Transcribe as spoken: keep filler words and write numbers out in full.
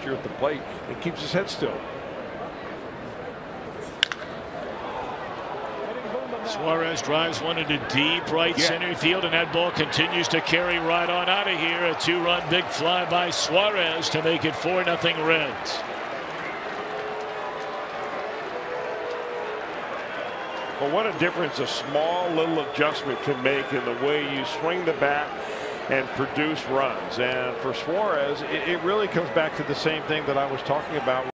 posture at the plate and keeps his head still. Suarez drives one into deep right yeah. center field, and that ball continues to carry right on out of here. A two-run big fly by Suarez to make it four nothing Reds. Well, what a difference a small little adjustment can make in the way you swing the bat and produce runs. And for Suarez, it, it really comes back to the same thing that I was talking about